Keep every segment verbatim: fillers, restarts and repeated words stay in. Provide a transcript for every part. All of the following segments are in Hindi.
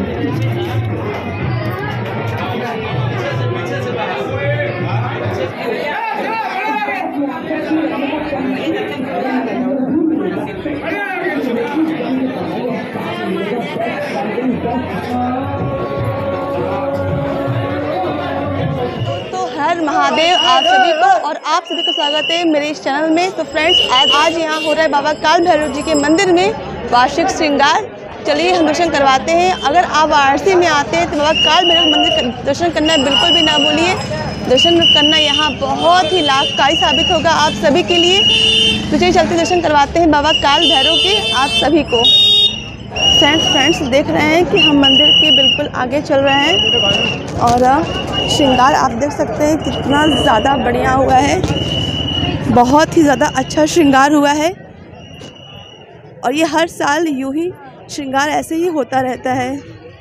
तो हर महादेव आप सभी को, और आप सभी को स्वागत है मेरे इस चैनल में। तो फ्रेंड्स, आज आज यहाँ हो रहा है बाबा काल भैरव जी के मंदिर में वार्षिक श्रृंगार। चलिए हम दर्शन करवाते हैं। अगर आप वाराणसी में आते हैं तो बाबा काल भैरव मंदिर का दर्शन करना बिल्कुल भी ना भूलिए। दर्शन करना यहाँ बहुत ही लाभकारी साबित होगा आप सभी के लिए। तो चलिए चलते दर्शन करवाते हैं बाबा काल भैरव के आप सभी को। फ्रेंड्स फ्रेंड्स देख रहे हैं कि हम मंदिर के बिल्कुल आगे चल रहे हैं और श्रृंगार आप देख सकते हैं कितना ज़्यादा बढ़िया हुआ है। बहुत ही ज़्यादा अच्छा श्रृंगार हुआ है और ये हर साल यूं ही श्रृंगार ऐसे ही होता रहता है।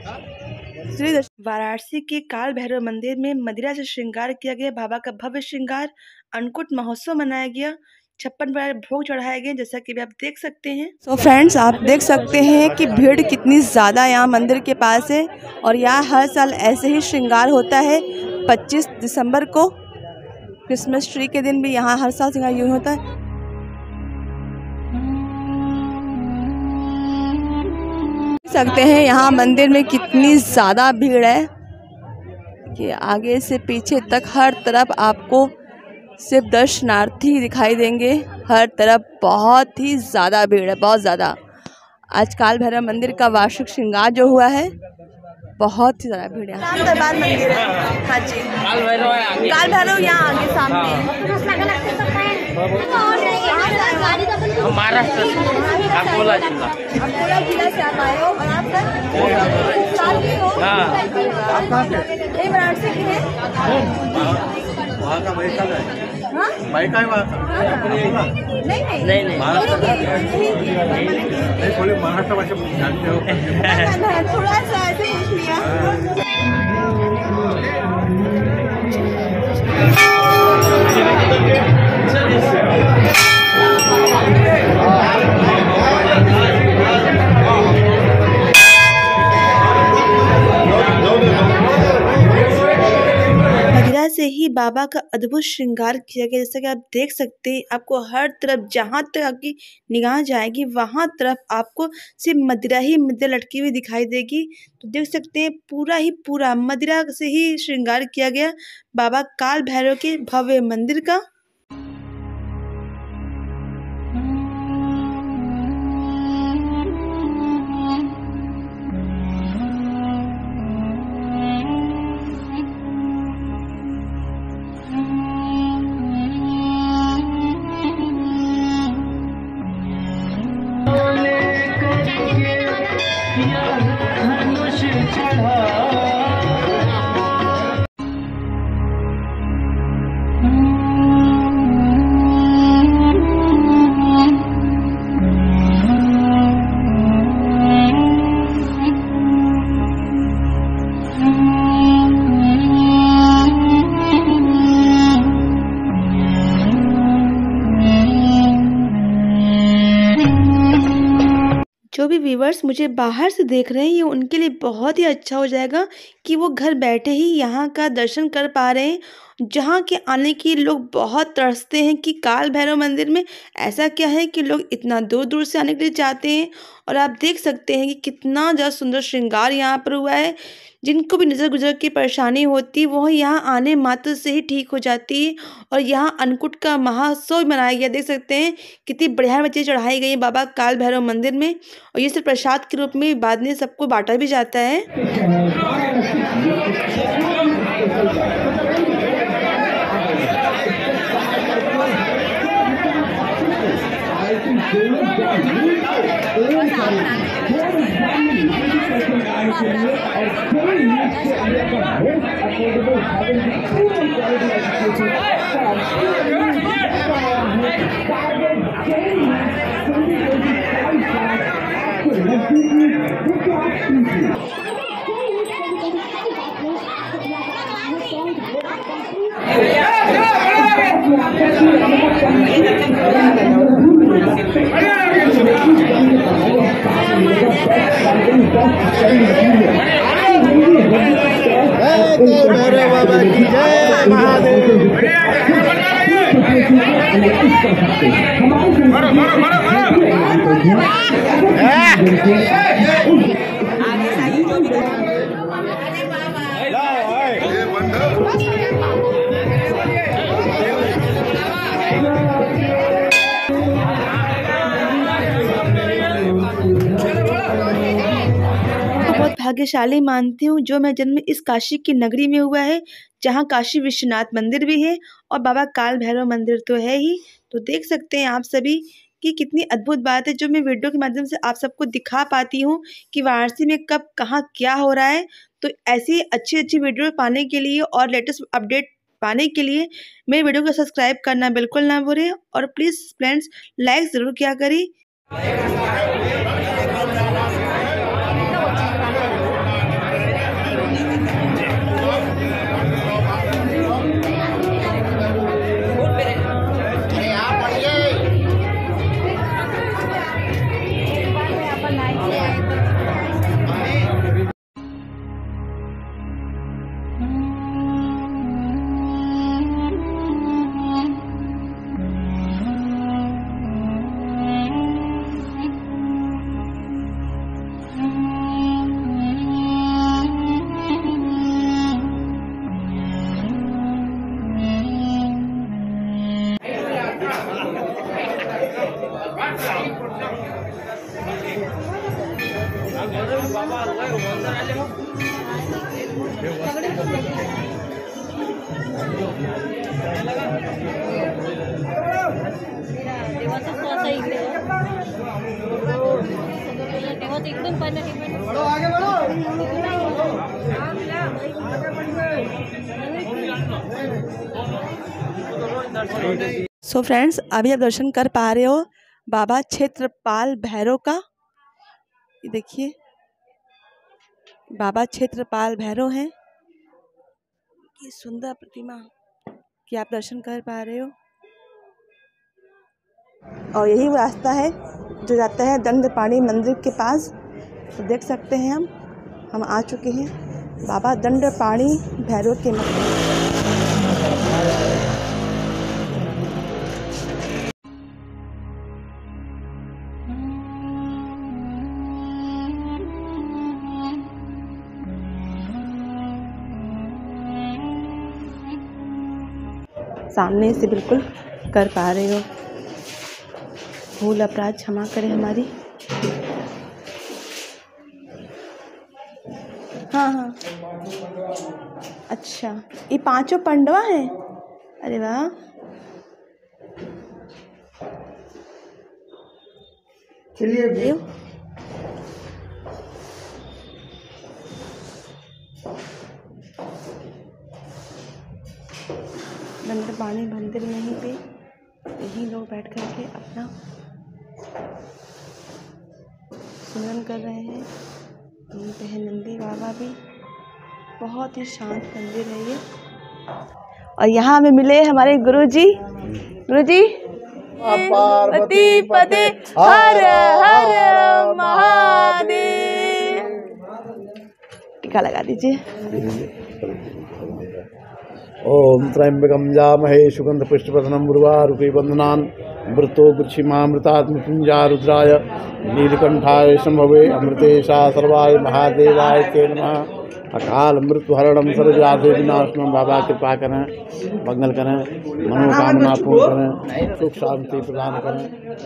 वाराणसी के काल भैरव मंदिर में मदिरा से श्रृंगार किया गया। बाबा का भव्य श्रृंगार, अन्नकूट महोत्सव मनाया गया, छप्पन प्रकार भोग चढ़ाए गए, जैसा कि आप देख सकते हैं। तो so फ्रेंड्स, आप देख सकते हैं कि भीड़ कितनी ज़्यादा यहाँ मंदिर के पास है और यहाँ हर साल ऐसे ही श्रृंगार होता है। पच्चीस दिसंबर को क्रिसमस ट्री के दिन भी यहाँ हर साल श्रृंगार यूँ होता है। सकते हैं यहाँ मंदिर में कितनी ज़्यादा भीड़ है कि आगे से पीछे तक हर तरफ आपको सिर्फ दर्शनार्थी दिखाई देंगे। हर तरफ बहुत ही ज़्यादा भीड़ है, बहुत ज़्यादा। आज काल भैरव मंदिर का वार्षिक श्रृंगार जो हुआ है, बहुत ही ज़्यादा भीड़ है। राम दरबार मंदिर है। हाँ जी, काल भैरव है आगे। काल भैरव यहाँ आगे सामने। महाराष्ट्र अकोला जिला। अकोला जिला से आप आए हो और आप साल के हो? आप कहाँ से? ये वाराणसी के हैं। वहाँ का बैठा है। हाँ? बैठा है वहाँ का। नहीं नहीं नहीं नहीं महाराष्ट्र नहीं, थोड़ी महाराष्ट्र भाषा जानते हो। थोड़ा सा ऐसे पूछ लिया। मदिरा से ही बाबा का अद्भुत श्रृंगार किया गया। जैसा कि आप देख सकते हैं, आपको हर तरफ जहाँ तक आपकी निगाह जाएगी वहाँ तरफ आपको सिर्फ मदिरा ही मदिरा लटकी हुई दिखाई देगी। तो देख सकते हैं पूरा ही पूरा मदिरा से ही श्रृंगार किया गया बाबा काल भैरव के भव्य मंदिर का। जो भी व्यूवर्स मुझे बाहर से देख रहे हैं, ये उनके लिए बहुत ही अच्छा हो जाएगा कि वो घर बैठे ही यहाँ का दर्शन कर पा रहे हैं। जहाँ के आने की लोग बहुत तरसते हैं कि काल भैरव मंदिर में ऐसा क्या है कि लोग इतना दूर दूर से आने के लिए चाहते हैं। और आप देख सकते हैं कि कितना ज़्यादा सुंदर श्रृंगार यहाँ पर हुआ है। जिनको भी नज़र गुजर की परेशानी होती है वो यहाँ आने मात्र से ही ठीक हो जाती है। और यहाँ अन्नकूट का महोत्सव मनाया गया। देख सकते हैं कितनी बढ़िया चीज़ चढ़ाई गई है बाबा काल भैरव मंदिर में, और ये सिर्फ प्रसाद के रूप में बाद में सबको बांटा भी जाता है। Thank you. की जय महादेव। बहुत भाग्यशाली मानती हूँ जो मैं जन्म इस काशी की नगरी में हुआ है, जहाँ काशी विश्वनाथ मंदिर भी है और बाबा काल भैरव मंदिर तो है ही। तो देख सकते हैं आप सभी कि कितनी अद्भुत बात है जो मैं वीडियो के माध्यम से आप सबको दिखा पाती हूँ कि वाराणसी में कब कहाँ क्या हो रहा है। तो ऐसी अच्छी अच्छी वीडियो पाने के लिए और लेटेस्ट अपडेट पाने के लिए मेरे वीडियो को सब्सक्राइब करना बिल्कुल ना भूलें और प्लीज़ फ्रेंड्स लाइक ज़रूर किया करें। एकदम सो फ्रेंड्स अभी आप दर्शन कर पा रहे हो बाबा क्षेत्रपाल भैरव का। ये देखिए बाबा क्षेत्रपाल भैरव हैं, ये सुंदर प्रतिमा कि आप दर्शन कर पा रहे हो। और यही वो रास्ता है जो जाता है दंडपाणी मंदिर के पास। तो देख सकते हैं हम हम आ चुके हैं बाबा दंडपाणी भैरव के मंदिर। सामने से बिल्कुल कर पा रहे हो। भूल अपराध क्षमा करें हमारी। हाँ हाँ अच्छा, ये पांचों पंडवा हैं। अरे वाह, चलिए दंडपाणी मंदिर में ही पे यही लोग बैठ कर के अपना सिमरन कर रहे हैं। यहीं पे है नंदी बाबा भी, बहुत ही शांत मंदिर है ये। और यहाँ हमें मिले हमारे गुरुजी। गुरुजी पार्वती पते हर हर महादेव। टीका लगा दीजिए। ओम त्र्यंबकं जामहे सुगंध पुष्पवर्धनम उर्वारुके वंदनान् मृतो वृक्षिमामृतात्मपुंजा रुद्राय नीलकंठाय शंभवे अमृतेशा सर्वाय महादेवाय ते नमः। अकाल मृत्युहरणम सर्वव्याधि विनाशनम। बाबा कृपा करें, मंगल करें, मनोकामना पूर्ण करें, सुख शांति प्रदान करें।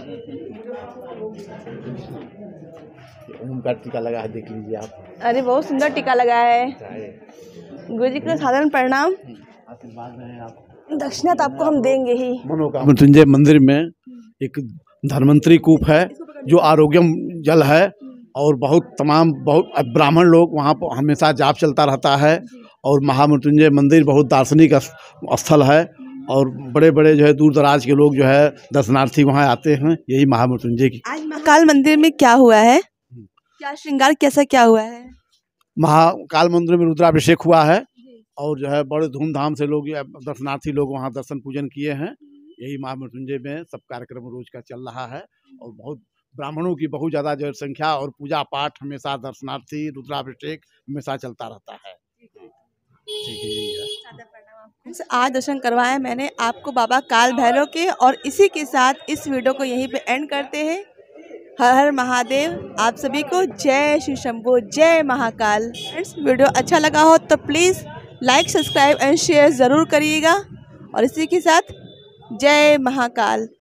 ओम का टीका लगा है, देख लीजिए आप। अरे बहुत सुंदर टीका लगा है। गुरु जी का साधारण प्रणाम, दक्षिणा तो आपको हम देंगे ही। मनोकामना मृत्युंजय मंदिर में एक धन्वंतरी कूप है जो आरोग्यम जल है और बहुत तमाम बहुत ब्राह्मण लोग वहाँ पर हमेशा जाप चलता रहता है। और महामृत्युंजय मंदिर बहुत दार्शनिक स्थल है और बड़े बड़े जो है दूर दराज के लोग जो है दर्शनार्थी वहाँ आते हैं। यही महामृत्युंजय की। आज महाकाल मंदिर में क्या हुआ है, क्या श्रृंगार कैसा क्या हुआ है? महाकाल मंदिर में रुद्राभिषेक हुआ है और जो है बड़े धूमधाम से लोग दर्शनार्थी लोग वहाँ दर्शन पूजन किए हैं। यही महामृत्युंजय में सब कार्यक्रम रोज का चल रहा है और बहुत ब्राह्मणों की बहुत ज़्यादा जो संख्या और पूजा पाठ हमेशा दर्शनार्थी रुद्राभिषेक हमेशा चलता रहता है। आज दर्शन करवाए मैंने आपको बाबा काल भैरव के, और इसी के साथ इस वीडियो को यहीं पे एंड करते हैं। हर हर महादेव। आप सभी को जय श्री शंभो, जय महाकाल। फ्रेंड्स, वीडियो अच्छा लगा हो तो please like, subscribe and share ज़रूर करिएगा, और इसी के साथ जय महाकाल।